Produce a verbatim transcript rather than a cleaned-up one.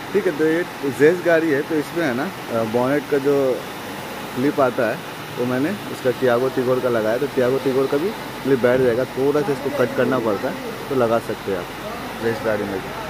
ठीक है। तो ये जेस गाड़ी है, तो इसमें है ना बॉनेट का जो क्लिप आता है वो मैंने उसका टियागो टिगोर का लगाया, तो टियागो टिगोर का भी क्लिप बैठ जाएगा। थोड़ा सा इसको कट करना पड़ता है, तो लगा सकते हैं आप रेस गाड़ी में भी।